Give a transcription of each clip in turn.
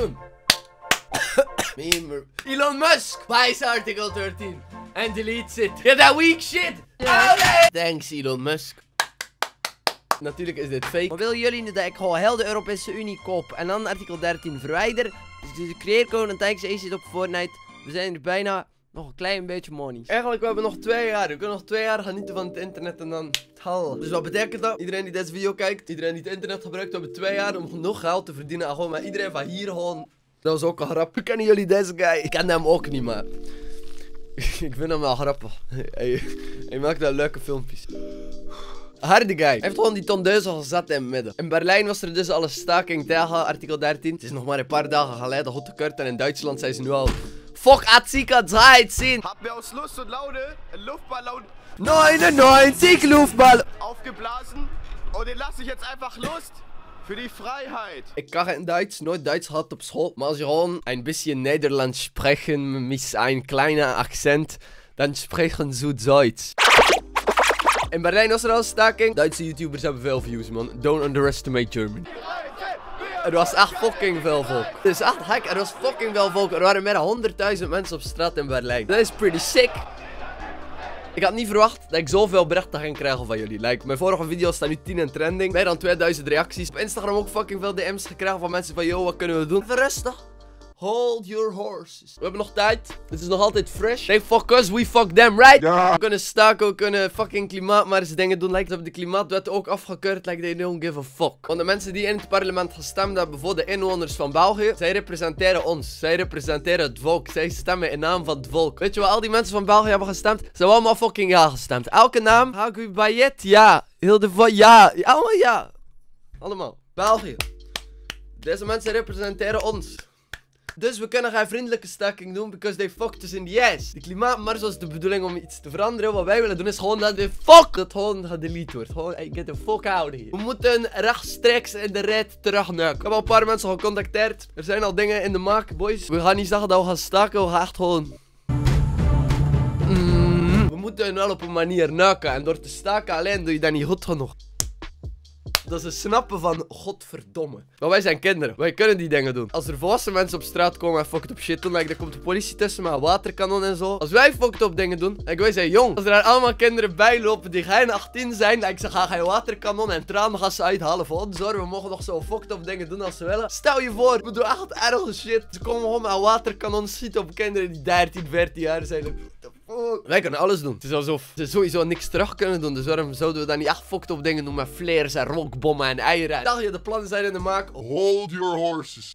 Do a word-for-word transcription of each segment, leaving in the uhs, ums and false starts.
hem. Meme. Elon Musk buys Article thirteen and deletes it. Get that weak shit. Yeah. Thanks Elon Musk. Natuurlijk is dit fake. Maar willen jullie nu dat ik gewoon heel de Europese Unie koop en dan artikel dertien verwijder? Dus de creëercode en tijdens zit op Fortnite. We zijn er bijna nog een klein beetje money. Eigenlijk we hebben nog twee jaar. We kunnen nog twee jaar genieten van het internet en dan hal. Dus wat betekent dat? Iedereen die deze video kijkt, iedereen die het internet gebruikt, we hebben twee jaar om genoeg geld te verdienen. En gewoon met iedereen van hier gewoon. Dat was ook een grap. Kennen jullie deze guy? Ik ken hem ook niet, maar ik vind hem wel grappig. Hij, hij maakt wel leuke filmpjes. Harde guy. Hij heeft gewoon die tondeuzen gezet in het midden. In Berlijn was er dus al een staking tegen artikel dertien. Het is nog maar een paar dagen geleden goed gekort. En in Duitsland zijn ze nu al. Fuck Artikel dreizehn. Hab mir aus Lust und Laune einen Luftballon neunundneunzig Luftballon aufgeblasen. Und den lasse ich jetzt einfach los. Für die Freiheit. Ik kan geen Duits, nooit Duits gehad op school. Maar als je gewoon een beetje Nederlands sprechen met een kleine accent, dan spreken ze Duits. In Berlijn was er al een staking. Duitse YouTubers hebben veel views, man. Don't underestimate German. Er was echt fucking veel volk. Het is echt gek, er was fucking veel volk. Er waren meer dan honderdduizend mensen op straat in Berlijn. Dat is pretty sick. Ik had niet verwacht dat ik zoveel berichten ging krijgen van jullie. Like, mijn vorige video staat nu tien in trending. Meer dan tweeduizend reacties. Op Instagram ook fucking veel D M's gekregen van mensen van, yo, wat kunnen we doen? Even rustig. Hold your horses. We hebben nog tijd. Het is nog altijd fresh. They fuck us, we fuck them, right? Ja. We kunnen staken, we kunnen fucking klimaatmars dingen doen. Like, we hebben de klimaatwet ook afgekeurd. Like, they don't give a fuck. Want de mensen die in het parlement gestemd hebben voor de inwoners van België, zij representeren ons. Zij representeren het volk. Zij stemmen in naam van het volk. Weet je wat al die mensen van België hebben gestemd? Ze hebben allemaal fucking ja gestemd. Elke naam. Hagu Bayet, ja. Heel de van ja. Allemaal ja. Allemaal. België. Deze mensen representeren ons. Dus we kunnen geen vriendelijke staking doen, because they fucked us in the ass. De klimaatmars was de bedoeling om iets te veranderen. Wat wij willen doen is gewoon dat de fuck het gewoon gedelete wordt. Gewoon, hey, get the fuck out of here. We moeten rechtstreeks in de red terugnukken. Ik heb al een paar mensen gecontacteerd. Er zijn al dingen in de maak, boys. We gaan niet zeggen dat we gaan staken, we gaan echt gewoon. Mm. We moeten wel op een manier nukken. En door te staken alleen doe je dat niet goed genoeg. Dat ze snappen van, godverdomme. Maar wij zijn kinderen. Wij kunnen die dingen doen. Als er volwassen mensen op straat komen en fucked up shit doen, like, dan komt de politie tussen met een waterkanon en zo. Als wij fucked up dingen doen, like, wij zijn jong. Als er daar allemaal kinderen bij lopen die geen achttien zijn, like, ze gaan geen waterkanon en traangas uithalen voor ons. Zorg, we mogen nog zo fucked up dingen doen als ze willen. Stel je voor, we doen echt erge shit. Ze komen gewoon met een waterkanon schieten op kinderen die dertien, veertien jaar zijn. Wij kunnen alles doen. Het is alsof ze sowieso niks terug kunnen doen. Dus waarom zouden we dan niet echt fucked op dingen doen met flares en rookbommen en eieren? Dacht je, de plannen zijn in de maak. Hold your horses.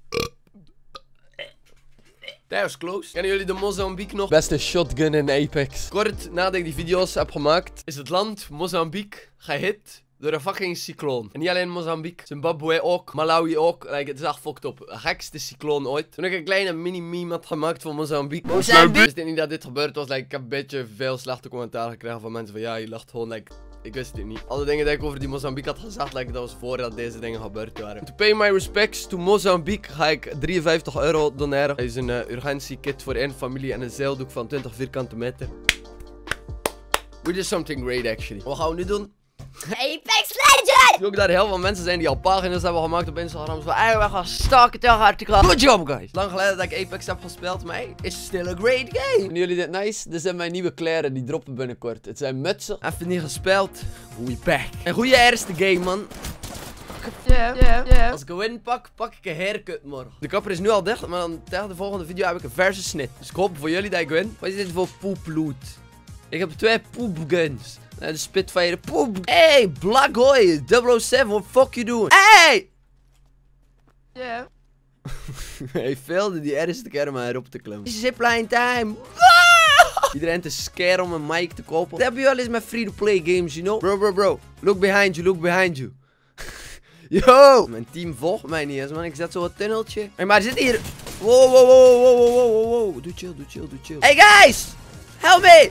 Dat was close. Kennen jullie de Mozambique nog? Beste shotgun in Apex. Kort nadat ik die video's heb gemaakt, is het land Mozambique gehit door een fucking cycloon. En niet alleen Mozambique, Zimbabwe ook, Malawi ook. Like, het is echt fucked up. De gekste cycloon ooit. Toen ik een kleine mini-meme had gemaakt van Mozambique. Mozambique! Ik wist niet dat dit gebeurd was. Like, ik heb een beetje veel slechte commentaar gekregen van mensen van, ja, je lacht gewoon, like, ik wist het niet. Alle dingen die ik over die Mozambique had gezegd, like, dat was voordat deze dingen gebeurd waren. To pay my respects to Mozambique ga ik drieënvijftig euro doneren. Dat is een uh, urgentiekit voor één familie en een zeildoek van twintig vierkante meter. We did something great actually. Wat gaan we nu doen? Apex Legends! Ook dat er heel veel mensen zijn die al pagina's hebben gemaakt op Instagram. Zo, hey, we gaan staken tegen artikel. Good job, guys. Lang geleden dat ik Apex heb gespeeld, maar hey, it's still a great game. Vinden jullie dit nice? Dit zijn mijn nieuwe kleren, die droppen binnenkort. Het zijn mutsen. Even niet gespeeld. We back. Een goede eerste game, man. Ja, ja, ja. Als ik een win pak, pak ik een haircut morgen. De kapper is nu al dicht, maar dan tegen de volgende video heb ik een verse snit. Dus ik hoop voor jullie dat ik win. Wat is dit voor poeploot? Ik heb twee poepguns. Uh, de Spitfire poep. Hey, Black Boy, double oh seven, what the fuck you doing? Hey! Ja. Hij failde die eerste keer maar erop te klimmen. Zipline time. Iedereen te scare om een mic te kopen. Dat heb je wel eens met free-to-play games, you know? Bro, bro, bro. Look behind you, look behind you. Yo! Mijn team volgt mij niet eens, man. Ik zet zo wat tunneltje. Hey, maar er zit hier. Wow, wow, wow, wow, wow, wow, wow. Doe chill, doe chill, doe chill. Hey, guys! Help me!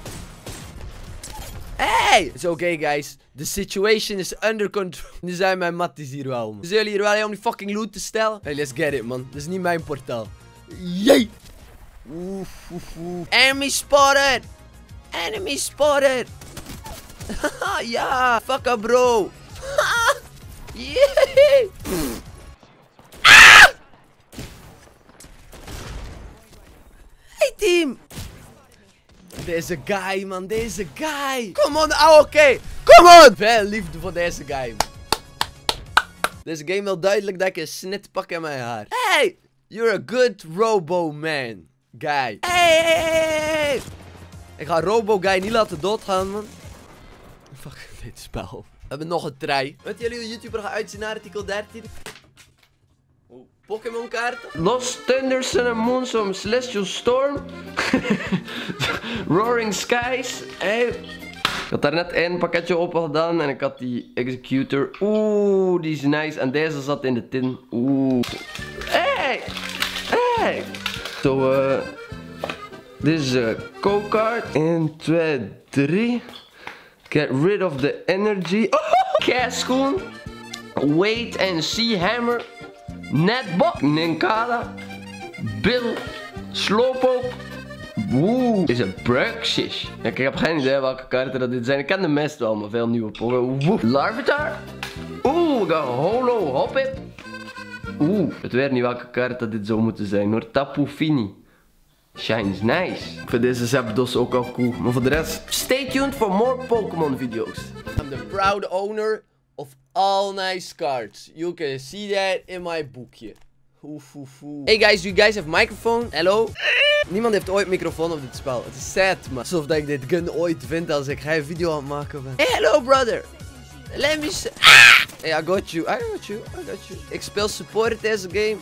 Hey! It's okay, guys. The situation is under control. Nu zijn mijn matties hier wel, man. Zullen jullie hier wel om die fucking loot te stellen? Hey, let's get it, man. Dit is niet mijn portaal. Jee! Oef, oef, oef. Enemy spotted! Enemy spotted! Ja! Fuck up, bro! Yeah! Ah! deze guy, man. Deze guy. Come on. Oh, oké. Okay. Come on. Veel liefde voor deze guy, man. Deze game wil duidelijk dat ik een snit pak in mijn haar. Hey. You're a good robo-man. Guy. Hey, hey, hey. Ik ga robo-guy niet laten doodgaan, man. Fuck dit spel. We hebben nog een try. Weet jullie hoe YouTuber gaat uitzien naar artikel dertien? Pokémon kaarten. Lost Thunder, Sun and Moon, some Celestial Storm. Roaring Skies. Hey. Ik had daar net één pakketje op gedaan en ik had die Executor. Oeh, die is nice. En deze zat in de tin. Oeh. Hey! Hey! Zo, eh... dit is een co-card. één, twee, drie. Get rid of the energy. Oh! Cascoon. Wait and see hammer. Netbot. Ninkada. Bill. Slowpoke. Oeh, is een Bruxish. Ja, ik heb geen idee welke kaarten dat dit zijn. Ik ken de meest wel, maar veel nieuwe Pokémon. Larvitar. Oeh, we gaan Holo Hoppip. Oeh, het weet niet welke kaart dat dit zou moeten zijn hoor. Tapu Fini. Shines nice. Ik vind deze Zapdos ook al cool. Maar voor de rest, stay tuned for more Pokémon video's. I'm the proud owner of all nice cards. You can see that in my boekje. Oef, oef, oef. Hey guys, do you guys have microphone? Hello? Niemand heeft ooit microfoon op dit spel. Het is sad, man. Alsof dat ik dit gun ooit vind als ik geen video aan het maken ben. Hey, hello brother. Let me see. Ah! Hey, I got you. I got you. I got you. Ik speel support deze game.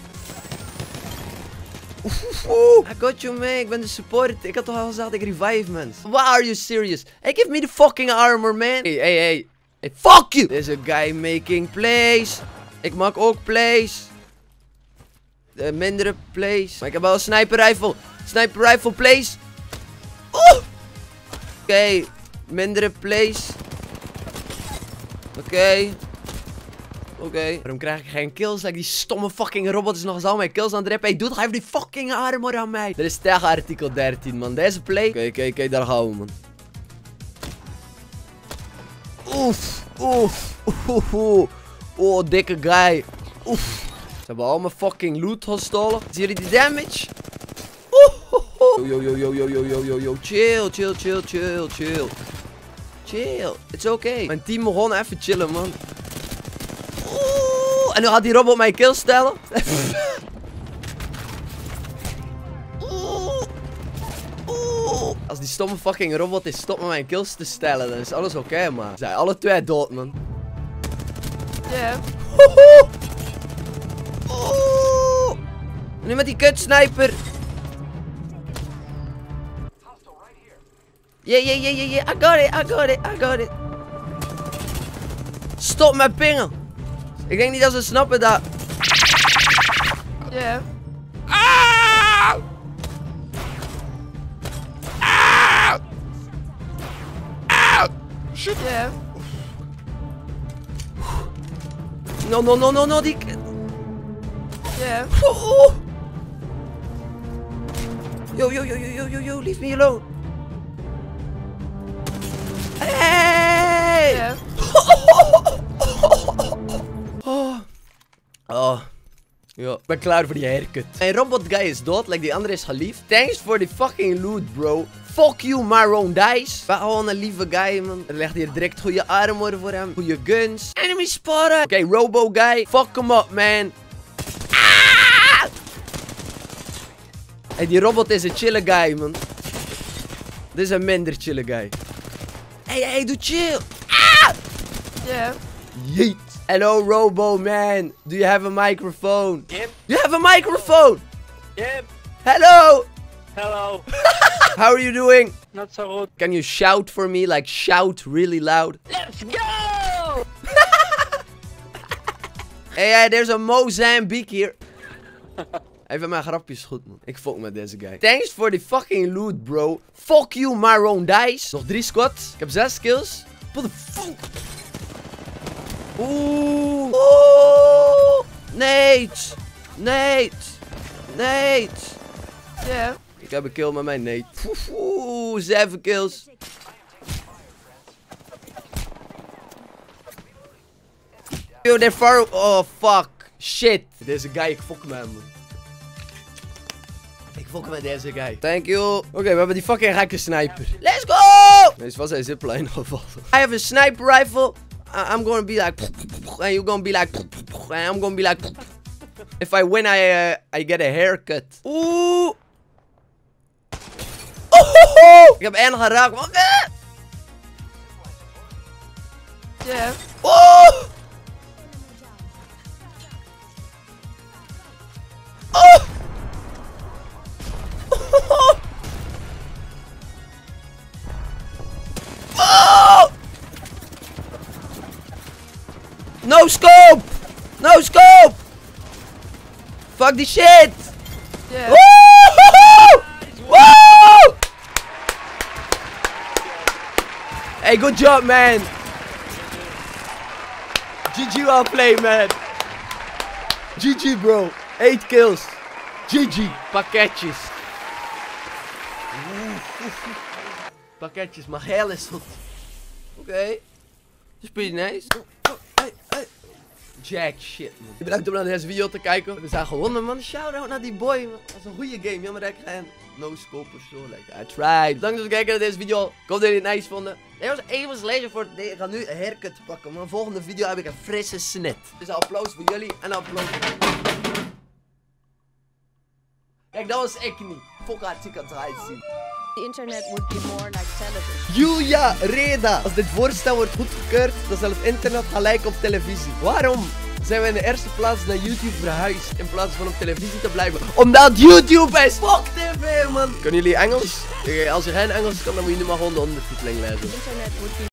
Oef, oef, oef. I got you, man. Ik ben de support. Ik had toch al gezegd dat ik revive, man. Why are you serious? Hey, give me the fucking armor, man. Hey, hey, hey. Hey, fuck you. There's a guy making plays. Ik maak ook plays. De mindere plays. Maar ik heb wel een sniper rifle. Sniper rifle plays. Oeh. Oké. Okay. Mindere plays. Oké. Okay. Oké. Okay. Waarom krijg ik geen kills? Like die stomme fucking robot is nog eens al mijn kills aan het rappen. Hey, doe toch even die fucking armor aan mij. Dat is tegen artikel dertien, man. Deze play. Oké, okay, oké, okay, oké. Okay, daar gaan we, man. Oef. Oef. Oef. Oef. Oh, dikke guy. Oef. Ze hebben al mijn fucking loot gestolen. Zien jullie die damage? Oeh. Yo, yo, yo, yo, yo, yo, yo, yo. Chill, chill, chill, chill, chill. Chill. It's okay. Mijn team begon even chillen, man. Oeh. En nu gaat die robot mij kill stellen. Oeh. Oeh. Als die stomme fucking robot is stopt met mijn kills te stellen, dan is alles oké, okay, man. Ze zijn alle twee dood, man. Ja. Yeah. Oeh. Nu met die kut sniper. Yeah, yeah, yeah, yeah, yeah. I got it, I got it, I got it. Stop met pingen. Ik denk niet dat ze snappen dat. Ja. Yeah. Ah! Ah! Ah! Shit. Ja. Yeah. No, no, no, no, no, die. Ja. Yeah. Oh, oh. Yo, yo, yo, yo, yo, yo, yo, leave me alone. Hey! Yeah. Oh. Oh. Ja, ik ben klaar voor die haircut. Mijn robot guy is dood, like die andere is geliefd. Thanks for the fucking loot, bro. Fuck you, Maroon Dice. Ben gewoon een lieve guy, man. Er ligt hier direct goede armor voor hem. Goede guns. Enemy spotter. Oké, okay, robo guy. Fuck hem up, man. Ah! Hey, die robot is een chille guy, man. Dit is een minder chille guy. Hey, hey, doe chill. Ah! Yeah. Yeet. Hello, Robo Man. Do you have a microphone? Yep. You have a microphone. Yep. Hello. Hello. How are you doing? Not so good. Can you shout for me? Like shout really loud. Let's go! Hey, hey, there's a Mozambique here. Even mijn grapjes goed, man. Ik fuck met deze guy. Thanks for the fucking loot, bro. Fuck you, Maroon Dice. Nog drie squads. Ik heb zes kills. What the fuck? Oeh. Oeh. Nate. Nate. Nate. Ja. Yeah. Ik heb een kill met mijn Nate. Oeh, zeven kills. Yo, they're far. Oh, fuck. Shit. Deze guy, ik fuck met hem, man. Ik fokken met deze guy. Thank you. Oké, okay, we hebben die fucking gekke sniper. Let's go! Deze was zijn zipline gevallen. I have a sniper rifle. I I'm gonna be like... And you're gonna be like... And I'm gonna be like... If I win, I, uh, I get a haircut. Oeh. Oh, ik heb één geraakt, man. Jeff. Oh! Oh! Oh! No scope! No scope! Fuck die shit! Jeff. Woo! Woo! Hey, good job, man. G G well played, man. G G, bro. Eight kills. G G. Pakketjes. Pakketjes, maar hell is goed. Oké. Okay. Is pretty nice. Hey, hey. Jack shit, man. Bedankt om naar deze video te kijken. We zijn gewonnen, man. Shout-out naar die boy, man. Dat was een goede game. Jammer dat ik geen no-scope of zo. Like, I tried. Bedankt voor het kijken naar deze video. Ik hoop dat jullie het nice vonden. Dit was even lezen voor het... Nee, ik ga nu een haircut pakken. Maar in de volgende video heb ik een frisse snit. Dus een applaus voor jullie en een applaus voor jullie. Kijk, dat was ik niet. Fuck hartstikke aan het eruit zien. The internet would be more like television. Julia Reda. Als dit voorstel wordt goedgekeurd, dan zal het internet gaan lijken op televisie. Waarom zijn we in de eerste plaats naar YouTube verhuisd in plaats van op televisie te blijven? Omdat YouTube is fuck T V, man. Kunnen jullie Engels? Als je geen Engels kan, dan moet je nu maar gewoon de ondertiteling lezen. The internet would be